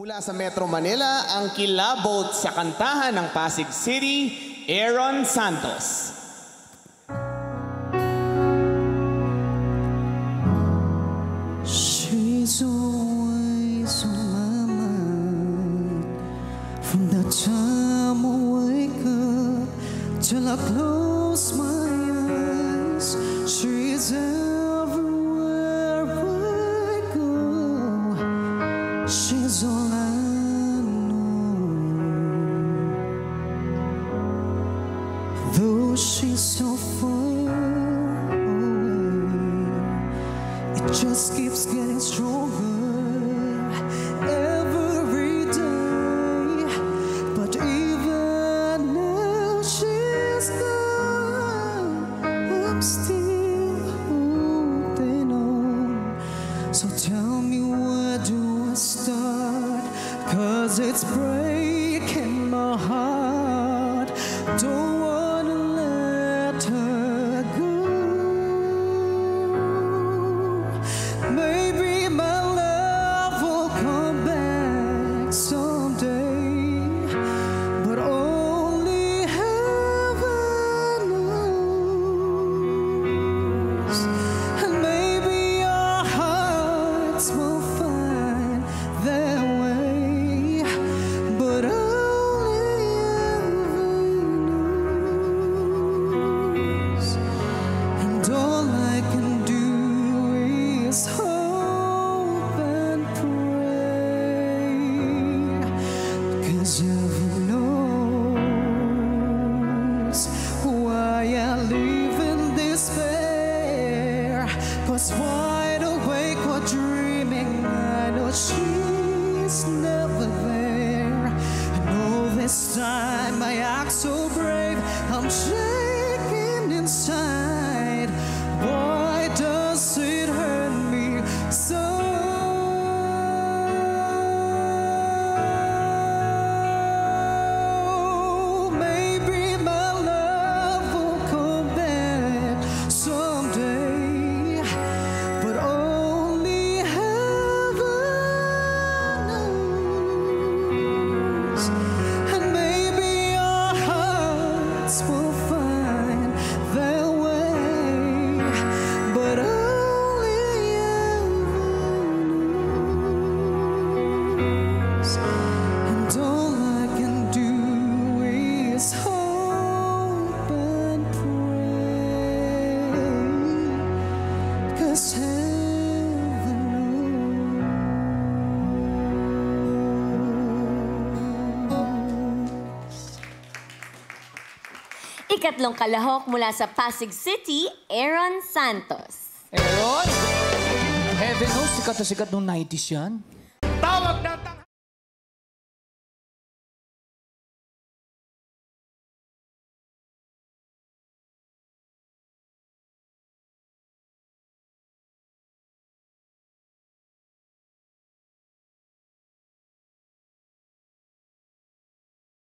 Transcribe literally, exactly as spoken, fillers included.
Mula sa Metro Manila, ang kilabot sa kantahan ng Pasig City, Aaron Santos. She's always on my mind from the time I wake up till I close my eyes. She's everywhere I go. She's all I know. Though she's so far away, it just keeps getting stronger every day. But even now she's gone, I'm still holding on. So tell me, where do I start? 'Cause it's breaking my heart. Don't wanna let her go. Maybe my love will come back someday, but only heaven knows. And maybe our hearts will find their way, but only heaven knows. And all I can do is hope and pray, 'cause heaven knows why I live in despair. 'Cause wide awake or dreaming, I know she's never there. And all this time I act so brave, I'm shaking inside. Why does it hurt me so? Maybe my love will come back someday, but only heaven knows. And maybe our hearts will find their way, but only heaven knows. And all I can do is hope and pray, 'cause heaven knows. Ikatlong kalahok mula sa Pasig City, Aaron Santos. Aaron, heaven knows, sikat na sikat noong nineties yan. Tawag